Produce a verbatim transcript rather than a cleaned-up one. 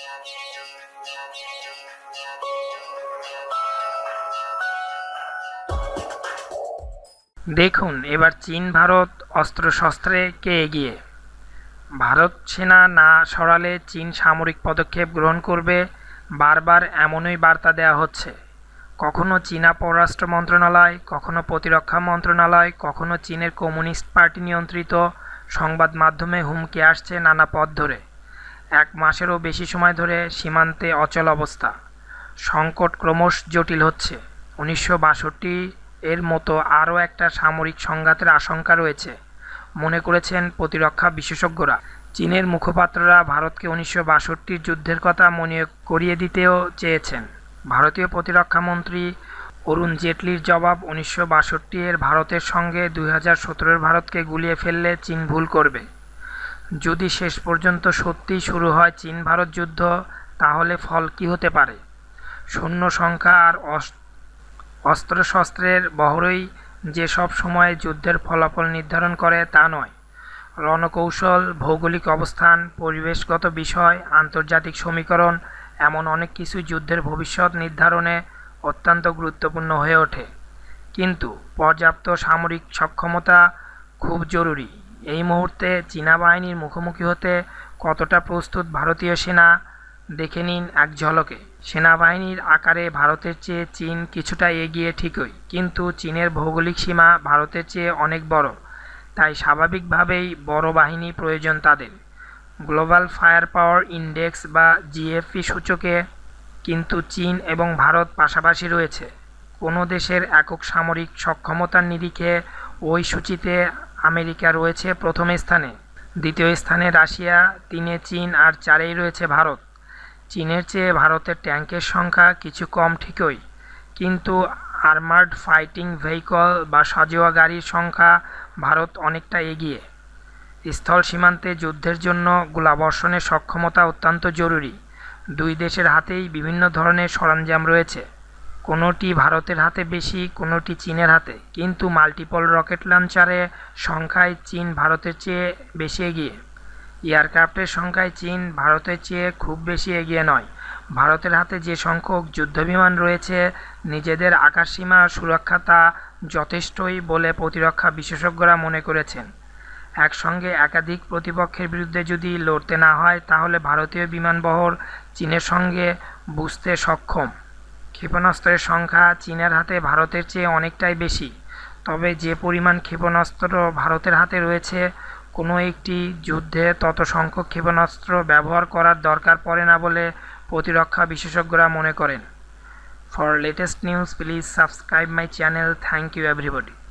দেখুন এবার চীন ভারত অস্ত্রশস্ত্রে কে এগিয়ে। ভারত সেনা না সরালে চীন সামরিক পদক্ষেপ গ্রহণ করবে, বারবার এমনই বার্তা দেওয়া হচ্ছে। কখনো চীনা পররাষ্ট্র মন্ত্রণালয়, কখনো প্রতিরক্ষা মন্ত্রণালয়, কখনো চীনের কমিউনিস্ট পার্টি নিয়ন্ত্রিত সংবাদ মাধ্যমে হুমকি আসছে নানা পথ ধরে। এক মাসেরও বেশি সময় ধরে সীমান্তে অচল অবস্থা, সংকট ক্রমশ জটিল হচ্ছে। উনিশশো বাষট্টি এর মতো আরও একটা সামরিক সংঘাতের আশঙ্কা রয়েছে মনে করেছেন প্রতিরক্ষা বিশেষজ্ঞরা। চীনের মুখপাত্ররা ভারতকে উনিশশো বাষট্টির যুদ্ধের কথা মনে করিয়ে দিতেও চেয়েছেন। ভারতীয় প্রতিরক্ষা মন্ত্রী অরুণ জেটলির জবাব, উনিশশো বাষট্টি এর ভারতের সঙ্গে দুই হাজার সতেরোর ভারতকে গুলিয়ে ফেললে চীন ভুল করবে। যদি শেষ পর্যন্ত সত্যিই শুরু হয় চীন ভারত যুদ্ধ, তাহলে ফল কী হতে পারে? সৈন্য সংখ্যা আর অস্ত্রশস্ত্রের বহরই যে সব সময় যুদ্ধের ফলাফল নির্ধারণ করে তা নয়। রণকৌশল, ভৌগোলিক অবস্থান, পরিবেশগত বিষয়, আন্তর্জাতিক সমীকরণ, এমন অনেক কিছু যুদ্ধের ভবিষ্যৎ নির্ধারণে অত্যন্ত গুরুত্বপূর্ণ হয়ে ওঠে। কিন্তু পর্যাপ্ত সামরিক সক্ষমতা খুব জরুরি। এই মুহূর্তে চীনা বাহিনীর মুখোমুখি হতে কতটা প্রস্তুত ভারতীয় সেনা দেখে নিন এক ঝলকে। সেনাবাহিনীর আকারে ভারতের চেয়ে চীন কিছুটা এগিয়ে ঠিকই, কিন্তু চীনের ভৌগোলিক সীমা ভারতের চেয়ে অনেক বড়, তাই স্বাভাবিকভাবেই বড় বাহিনী প্রয়োজন তাদের। গ্লোবাল ফায়ার পাওয়ার ইন্ডেক্স বা জিএফপি সূচকে কিন্তু চীন এবং ভারত পাশাপাশি রয়েছে। কোনো দেশের একক সামরিক সক্ষমতার নিরিখে ওই সূচিতে আমেরিকা রয়েছে প্রথম স্থানে, দ্বিতীয় স্থানে রাশিয়া, তিনে চীন আর চারেই রয়েছে ভারত। চীনের চেয়ে ভারতের ট্যাঙ্কের সংখ্যা কিছু কম ঠিকই, কিন্তু আর্মার্ড ফাইটিং ভেহিকল বা সাজোয়া গাড়ির সংখ্যা ভারত অনেকটা এগিয়ে। স্থল সীমান্তে যুদ্ধের জন্য গোলাবর্ষণের সক্ষমতা অত্যন্ত জরুরি। দুই দেশের হাতেই বিভিন্ন ধরনের সরঞ্জাম রয়েছে, কোনোটি ভারতের হাতে বেশি, কোনোটি চীনের হাতে, কিন্তু মাল্টিপল রকেট লঞ্চারে সংখ্যায় চীন ভারতের চেয়ে বেশি এগিয়ে। এয়ারক্রাফটের সংখ্যায় চীন ভারতের চেয়ে খুব বেশি এগিয়ে নয়। ভারতের হাতে যে সংখ্যক যুদ্ধবিমান রয়েছে নিজেদের আকাশসীমা সুরক্ষা তা যথেষ্টই বলে প্রতিরক্ষা বিশেষজ্ঞরা মনে করেছেন। একসঙ্গে একাধিক প্রতিপক্ষের বিরুদ্ধে যদি লড়তে না হয়, তাহলে ভারতীয় বিমানবহর চীনের সঙ্গে বুঝতে সক্ষম। ক্ষেপণাস্ত্রের সংখ্যা চীনের হাতে ভারতের চেয়ে অনেকটাই বেশি, তবে যে পরিমাণ ক্ষেপণাস্ত্র ভারতের হাতে রয়েছে, কোনো একটি যুদ্ধে তত সংখ্যক ক্ষেপণাস্ত্র ব্যবহার করার দরকার পড়ে না বলে প্রতিরক্ষা বিশেষজ্ঞরা মনে করেন। For latest news please subscribe my channel. Thank you everybody.